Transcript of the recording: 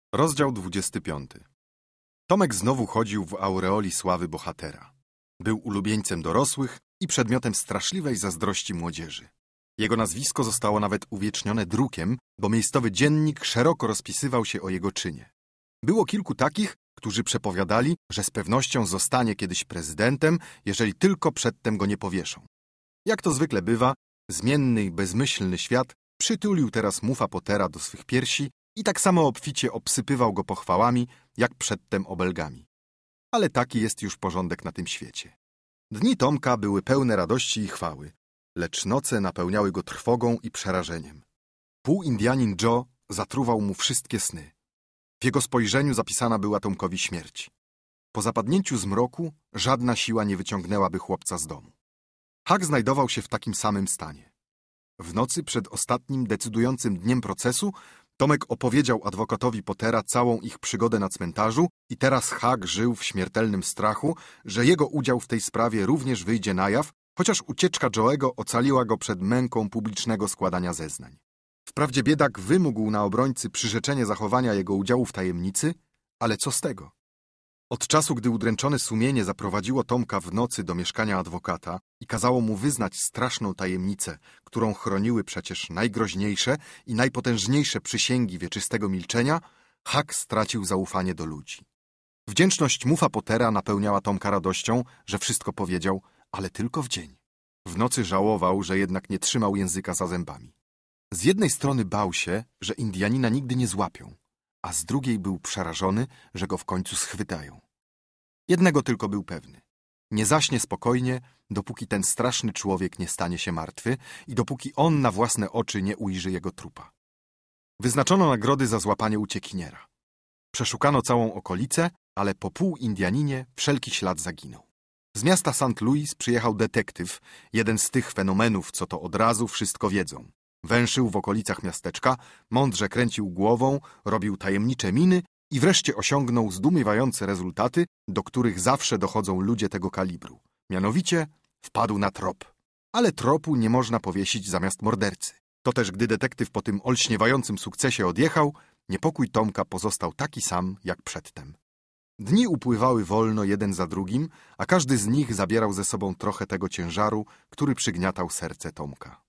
Rozdział 25. Tomek znowu chodził w aureoli sławy bohatera. Był ulubieńcem dorosłych i przedmiotem straszliwej zazdrości młodzieży. Jego nazwisko zostało nawet uwiecznione drukiem, bo miejscowy dziennik szeroko rozpisywał się o jego czynie. Było kilku takich, którzy przepowiadali, że z pewnością zostanie kiedyś prezydentem, jeżeli tylko przedtem go nie powieszą. Jak to zwykle bywa, zmienny i bezmyślny świat przytulił teraz Mufa Pottera do swych piersi i tak samo obficie obsypywał go pochwałami, jak przedtem obelgami. Ale taki jest już porządek na tym świecie. Dni Tomka były pełne radości i chwały, lecz noce napełniały go trwogą i przerażeniem. Półindianin Joe zatruwał mu wszystkie sny. W jego spojrzeniu zapisana była Tomkowi śmierć. Po zapadnięciu zmroku żadna siła nie wyciągnęłaby chłopca z domu. Huck znajdował się w takim samym stanie. W nocy przed ostatnim decydującym dniem procesu Tomek opowiedział adwokatowi Pottera całą ich przygodę na cmentarzu i teraz Huck żył w śmiertelnym strachu, że jego udział w tej sprawie również wyjdzie na jaw, chociaż ucieczka Joe'ego ocaliła go przed męką publicznego składania zeznań. Wprawdzie biedak wymógł na obrońcy przyrzeczenie zachowania jego udziału w tajemnicy, ale co z tego? Od czasu, gdy udręczone sumienie zaprowadziło Tomka w nocy do mieszkania adwokata i kazało mu wyznać straszną tajemnicę, którą chroniły przecież najgroźniejsze i najpotężniejsze przysięgi wieczystego milczenia, Huck stracił zaufanie do ludzi. Wdzięczność Mufa Pottera napełniała Tomka radością, że wszystko powiedział, ale tylko w dzień. W nocy żałował, że jednak nie trzymał języka za zębami. Z jednej strony bał się, że Indianina nigdy nie złapią, a z drugiej był przerażony, że go w końcu schwytają. Jednego tylko był pewny. Nie zaśnie spokojnie, dopóki ten straszny człowiek nie stanie się martwy i dopóki on na własne oczy nie ujrzy jego trupa. Wyznaczono nagrody za złapanie uciekiniera. Przeszukano całą okolicę, ale po pół-Indianinie wszelki ślad zaginął. Z miasta St. Louis przyjechał detektyw, jeden z tych fenomenów, co to od razu wszystko wiedzą. Węszył w okolicach miasteczka, mądrze kręcił głową, robił tajemnicze miny i wreszcie osiągnął zdumiewające rezultaty, do których zawsze dochodzą ludzie tego kalibru. Mianowicie wpadł na trop. Ale tropu nie można powiesić zamiast mordercy. To też gdy detektyw po tym olśniewającym sukcesie odjechał, niepokój Tomka pozostał taki sam jak przedtem. Dni upływały wolno jeden za drugim, a każdy z nich zabierał ze sobą trochę tego ciężaru, który przygniatał serce Tomka.